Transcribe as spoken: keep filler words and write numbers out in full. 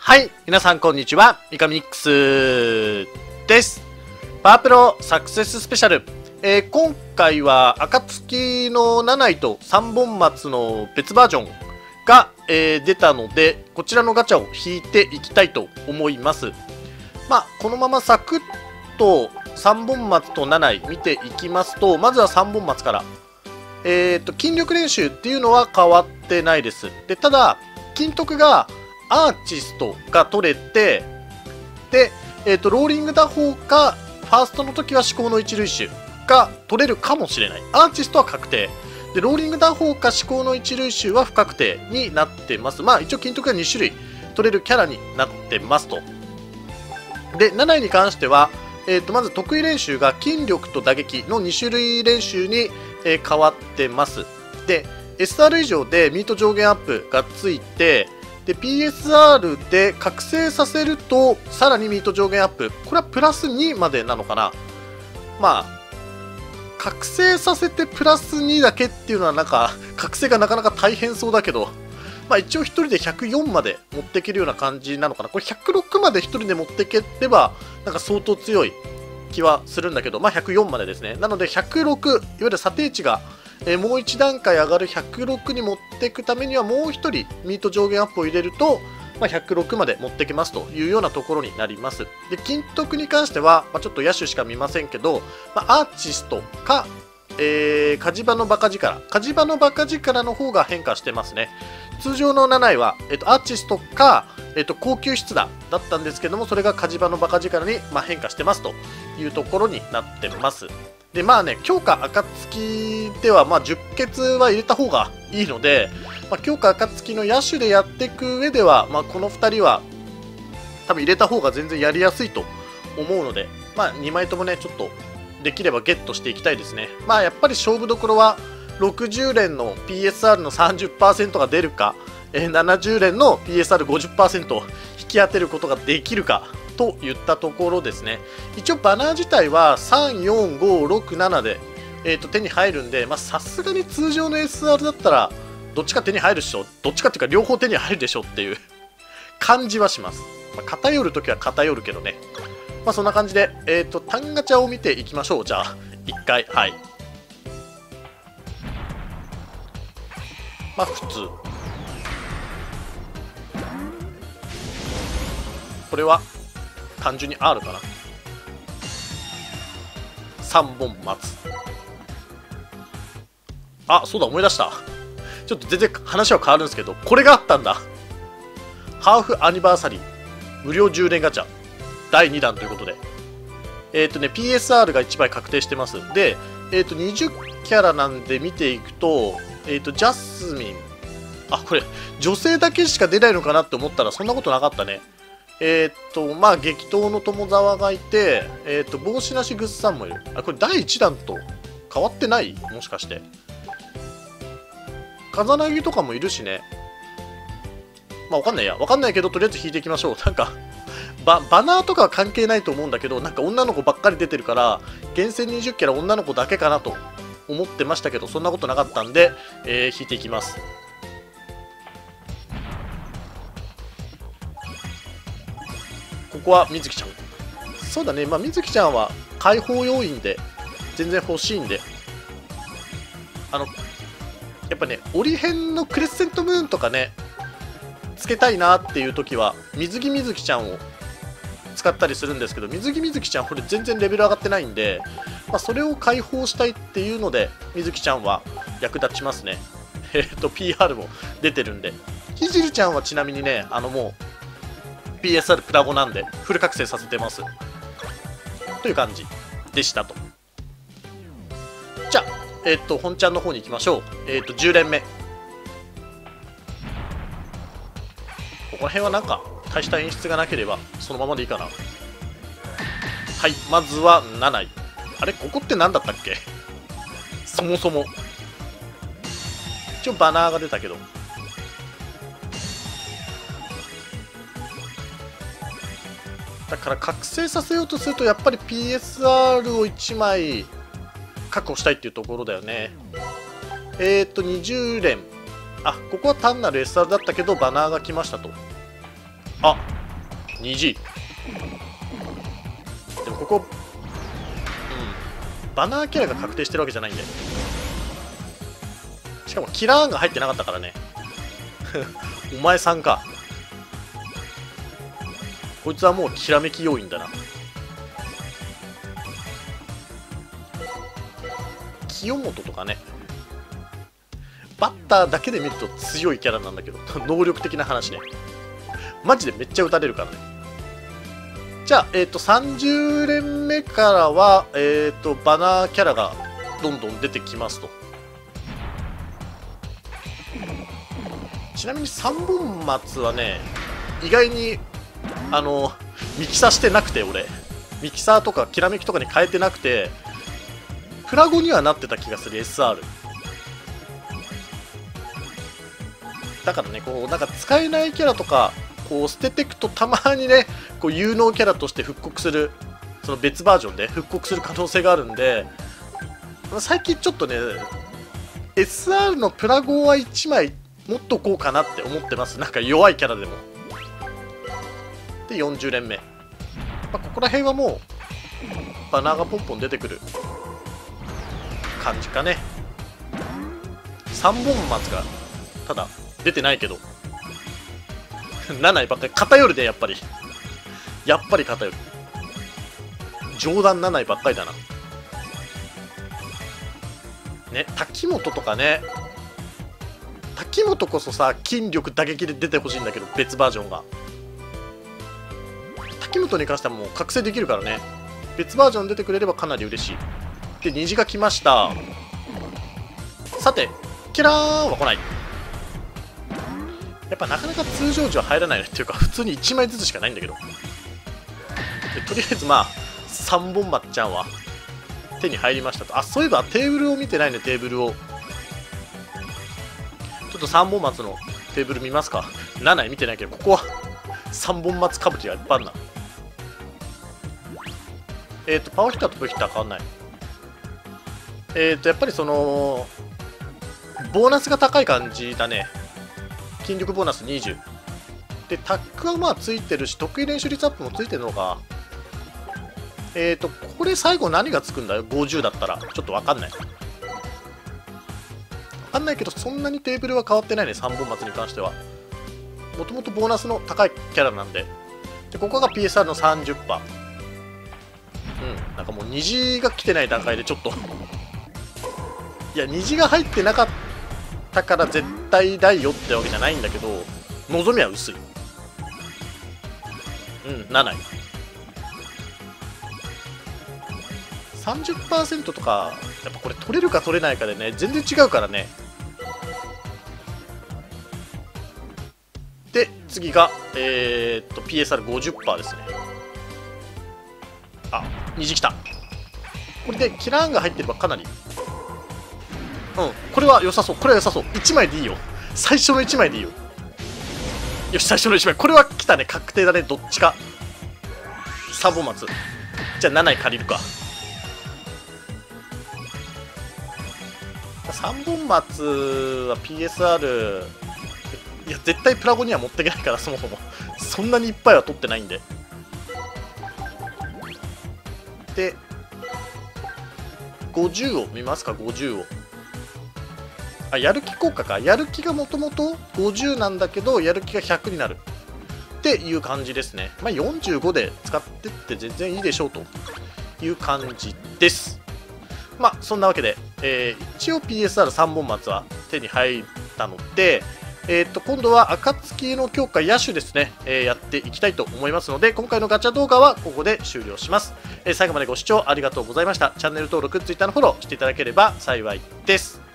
はい、皆さんこんにちは。ミカミックスです。パワープロサクセススペシャル。えー、今回は暁のなないとさんぼん松の別バージョンが、えー、出たので、こちらのガチャを引いていきたいと思います。まあ、このままサクッとさんぼん松となない見ていきますと、まずはさんぼん松から。えっと、筋力練習っていうのは変わってないです。で、ただ、金徳がアーティストが取れて、で、えっと、ローリング打法か、ファーストの時は至高の一塁手が取れるかもしれない。アーティストは確定。で、ローリング打法か至高の一塁手は不確定になってます。まあ、一応金徳がに種類取れるキャラになってますと。で、なないに関しては、えっと、まず得意練習が筋力と打撃のに種類練習に、えー、変わってます。で、エスアール 以上でミート上限アップがついて、で ピーエスアール で覚醒させるとさらにミート上限アップ、これはプラスにまでなのかな。まあ覚醒させてプラスにだけっていうのはなんか覚醒がなかなか大変そうだけど、まあ一応ひとりでひゃくよんまで持っていけるような感じなのかな。これひゃくろくまでひとりで持っていければなんか相当強い気はするんだけど、まあひゃくよんまでですね。なのでひゃくろく、いわゆる査定値がえー、もう一段階上がるひゃくろくに持っていくためにはもうひとりミート上限アップを入れると、まあ、ひゃくろくまで持っていけますというようなところになります。で、金徳に関しては、まあ、ちょっと野手しか見ませんけど、まあ、アーティストか、えー、火事場のバカ力、火事場のバカ力の方が変化してますね。通常のなないは、えっと、アーティストか、えっと、高級筆だだったんですけども、それが火事場のバカ力に、まあ、変化してますというところになってます。で、まあね、強化暁では、まあ、十欠は入れた方がいいので、まあ、強化暁の野手でやっていく上では、まあ、このふたりは、多分入れた方が全然やりやすいと思うので、まあ、にまいともね、ちょっと、できればゲットしていきたいですね。まあ、やっぱり勝負どころは、ろくじゅう連の ピーエスアール の さんじゅっパーセント が出るか、ななじゅう連の ピーエスアールごじゅっパーセント を引き当てることができるか、といったところですね。一応バナー自体はさん、よん、ご、ろく、ななで、えー、と手に入るんで、さすがに通常の エスアール だったらどっちか手に入るでしょ、どっちかっていうか両方手に入るでしょっていう感じはします。まあ、偏るときは偏るけどね。まあそんな感じで、えっ、ー、と単ガチャを見ていきましょう。じゃあいっかい、はい。まあ普通。これは単純に アール かな。さんぼん松。あ、そうだ、思い出した。ちょっと全然話は変わるんですけど、これがあったんだ。ハーフアニバーサリー無料じゅう連ガチャだいにだんということで、えっ、ー、とね ピーエスアール がいちまい確定してます。で、えっ、ー、とにじゅうキャラなんで見ていくと、えっ、ー、とジャスミン、あ、これ女性だけしか出ないのかなって思ったらそんなことなかったね。えー、っと、まあ、激闘の友沢がいて、えー、っと、帽子なしグッズさんもいる。あ、これだいいちだんと変わってない？もしかして。風なぎとかもいるしね。まあ、わかんないや。わかんないけど、とりあえず引いていきましょう。なんか、バ、バナーとかは関係ないと思うんだけど、なんか女の子ばっかり出てるから、厳選にじゅうキャラ女の子だけかなと思ってましたけど、そんなことなかったんで、えー、引いていきます。ここはみずきちゃん。そうだね、まあ、みずきちゃんは解放要員で全然欲しいんで、あのやっぱね、オリヘンのクレッセントムーンとかね、つけたいなっていう時は水着みずきちゃんを使ったりするんですけど、水着みずきちゃんこれ全然レベル上がってないんで、まあ、それを解放したいっていうのでみずきちゃんは役立ちますね。えっと ピーアール も出てるんで、ひじるちゃんはちなみにね、あのもうピーエスアール プラゴなんでフル覚醒させてますという感じでしたと。じゃあ、えっ、ー、と本ちゃんの方に行きましょう。えっ、ー、とじゅう連目、ここら辺はなんか大した演出がなければそのままでいいかな。はい、まずはなない。あれ、ここって何だったっけそもそも。一応バナーが出たけど、だから覚醒させようとするとやっぱり ピーエスアール をいちまい確保したいっていうところだよね。えっ、ー、とにじゅう連、あ、ここは単なる エスアール だったけどバナーが来ましたと。あ、 虹。でもここ、うん、バナーキャラが確定してるわけじゃないんで。しかもキラーンが入ってなかったからね。お前さんか。こいつはもうきらめき要因だな。清本とかね、バッターだけで見ると強いキャラなんだけど、能力的な話ね。マジでめっちゃ打たれるからね。じゃあ、えっ、ー、と、さんじゅう連目からは、えっ、ー、と、バナーキャラがどんどん出てきますと。ちなみに三本松はね、意外に、あの、ミキサーしてなくて、俺。ミキサーとか、きらめきとかに変えてなくて、プラゴにはなってた気がする、エスアール。だからね、こう、なんか使えないキャラとか、こう捨てていくとたまにね、こう有能キャラとして復刻する、その別バージョンで復刻する可能性があるんで、最近ちょっとね、エスアール のプラゴはいちまい持っとこうかなって思ってます。なんか弱いキャラでも。で、よんじゅう連目。まあ、ここら辺はもう、バナーがポンポン出てくる感じかね。さんぼん松が、ただ、出てないけど。なないばっかり偏るで、やっぱりやっぱり偏る。冗談なないばっかりだなね。滝本とかね、滝本こそさ、筋力打撃で出てほしいんだけど、別バージョンが。滝本に関してはもう覚醒できるからね、別バージョン出てくれればかなり嬉しい。で、虹が来ました。さて、キラーンは来ない。やっぱなかなか通常時は入らないっていうか、普通にいちまいずつしかないんだけど。でとりあえずまあさんぼん松ちゃんは手に入りましたと。あ、そういえばテーブルを見てないね。テーブルをちょっとさんぼん松のテーブル見ますか。なない見てないけど、ここはさんぼん松歌舞伎がいっぱいあるな。えっ、ー、とパワーヒッターと V ヒッター変わんない。えっ、ー、とやっぱりそのボーナスが高い感じだね。筋力ボーナスにじゅうで、タックはまあついてるし、得意練習率アップもついてるのか。えっとこれ最後何がつくんだよ。ごじゅうだったらちょっと分かんない分かんないけど、そんなにテーブルは変わってないね。さんぼん松に関してはもともとボーナスの高いキャラなんで。でここが ピーエスアール の さんじゅっパーセント。 うん、なんかもう虹が来てない段階でちょっといや、虹が入ってなかったから絶対だよってわけじゃないんだけど、望みは薄い。うん、なない。さんじゅっパーセント とか、やっぱこれ取れるか取れないかでね、全然違うからね。で、次が、えー、っと、ピーエスアールごじゅっパーセント ですね。あ、虹来た。これでキラーンが入ってればかなり。うん、これは良さそう。これは良さそう。いちまいでいいよ。最初のいちまいでいいよ。よし、最初のいちまい。これは来たね。確定だね。どっちか。さんぼん松。じゃあなない借りるか。さんぼん松は ピーエスアール、いや、絶対プラゴには持っていけないから、そもそも。そんなにいっぱいは取ってないんで。で、ごじゅうを見ますか、ごじゅうを。あ、やる気効果か。やる気がもともとごじゅうなんだけど、やる気がひゃくになるっていう感じですね。まあ、よんじゅうごで使ってって全然いいでしょうという感じです。まあ、そんなわけで、えー、一応 ピーエスアールさん 本松は手に入ったので、えー、と今度は暁の強化野手ですね、えー、やっていきたいと思いますので、今回のガチャ動画はここで終了します。えー、最後までご視聴ありがとうございました。チャンネル登録、Twitter のフォローしていただければ幸いです。